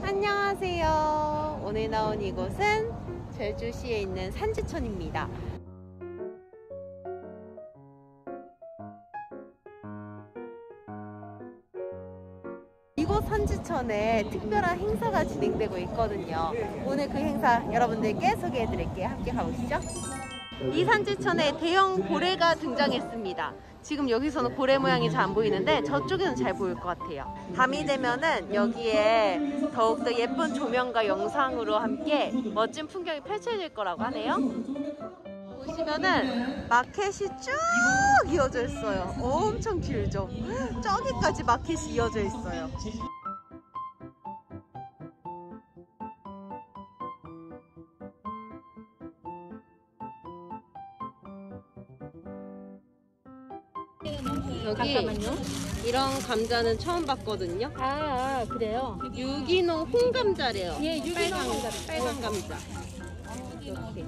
안녕하세요. 오늘 나온 이곳은 제주시에 있는 산지천입니다. 이곳 산지천에 특별한 행사가 진행되고 있거든요. 오늘 그 행사 여러분들께 소개해 드릴게요. 함께 가보시죠. 이 산지천에 대형 고래가 등장했습니다. 지금 여기서는 고래 모양이 잘 안 보이는데 저쪽에는 잘 보일 것 같아요. 밤이 되면은 여기에 더욱더 예쁜 조명과 영상으로 함께 멋진 풍경이 펼쳐질 거라고 하네요. 보시면은 마켓이 쭉 이어져 있어요. 엄청 길죠? 저기까지 마켓이 이어져 있어요. 여기 잠깐만요. 이런 감자는 처음 봤거든요. 그래요? 유기농 홍감자래요. 예, 유기농 빨간 감자. 이렇게.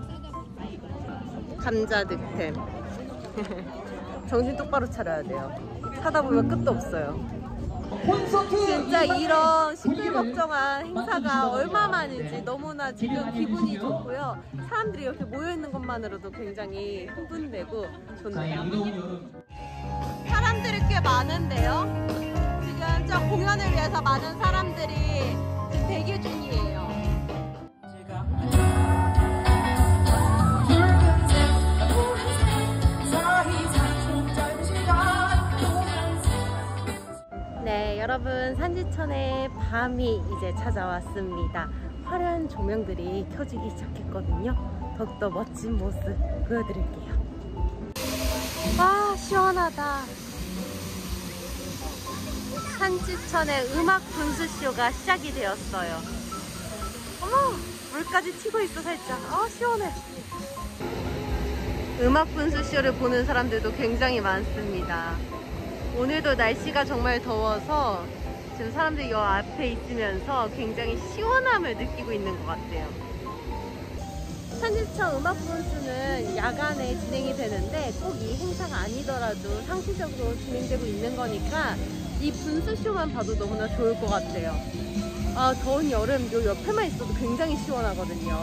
감자 득템. 정신 똑바로 차려야 돼요. 사다 보면 끝도 없어요. 진짜 이런 시끌벅적한 행사가 얼마 만인지 너무나 지금 기분이 좋고요. 사람들이 이렇게 모여있는 것만으로도 굉장히 흥분되고 좋네요. 사람들이 꽤 많은데요. 지금 저 공연을 위해서 많은 사람들이 지금 대기 중이에요. 네, 여러분 산지천의 밤이 이제 찾아왔습니다. 화려한 조명들이 켜지기 시작했거든요. 더욱더 멋진 모습 보여드릴게요. 와, 시원하다. 산지천의 음악 분수쇼가 시작이 되었어요. 어머, 물까지 튀고 있어 살짝. 시원해. 음악 분수쇼를 보는 사람들도 굉장히 많습니다. 오늘도 날씨가 정말 더워서 지금 사람들이 여 앞에 있으면서 굉장히 시원함을 느끼고 있는 것 같아요. 산지천 음악 분수는 야간에 진행이 되는데 꼭 이 행사가 아니더라도 상시적으로 진행되고 있는 거니까 이 분수쇼만 봐도 너무나 좋을 것 같아요. 더운 여름 요 옆에만 있어도 굉장히 시원하거든요.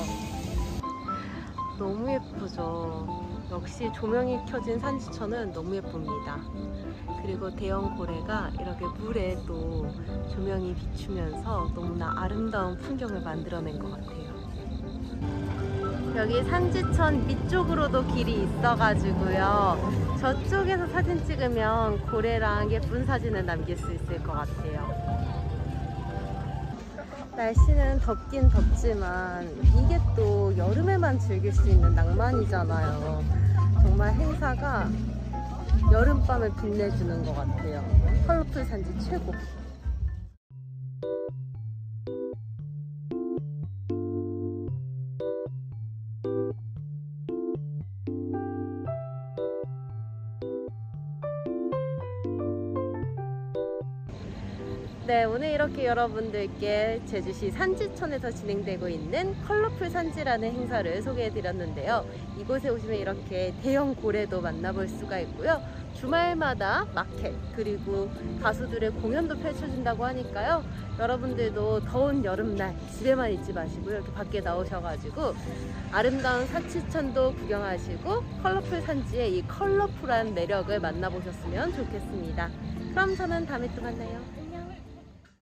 너무 예쁘죠? 역시 조명이 켜진 산지천은 너무 예쁩니다. 그리고 대형 고래가 이렇게 물에 또 조명이 비추면서 너무나 아름다운 풍경을 만들어낸 것 같아요. 여기 산지천 밑쪽으로도 길이 있어가지고요. 저쪽에서 사진 찍으면 고래랑 예쁜 사진을 남길 수 있을 것 같아요. 날씨는 덥긴 덥지만 이게 또 여름에만 즐길 수 있는 낭만이잖아요. 정말 행사가 여름밤을 빛내주는 것 같아요. 컬러풀 산지 최고! 네, 오늘 이렇게 여러분들께 제주시 산지천에서 진행되고 있는 컬러풀 산지라는 행사를 소개해드렸는데요. 이곳에 오시면 이렇게 대형 고래도 만나볼 수가 있고요. 주말마다 마켓 그리고 가수들의 공연도 펼쳐진다고 하니까요. 여러분들도 더운 여름날 집에만 있지 마시고요. 이렇게 밖에 나오셔가지고 아름다운 산지천도 구경하시고 컬러풀 산지의 이 컬러풀한 매력을 만나보셨으면 좋겠습니다. 그럼 저는 다음에 또 만나요.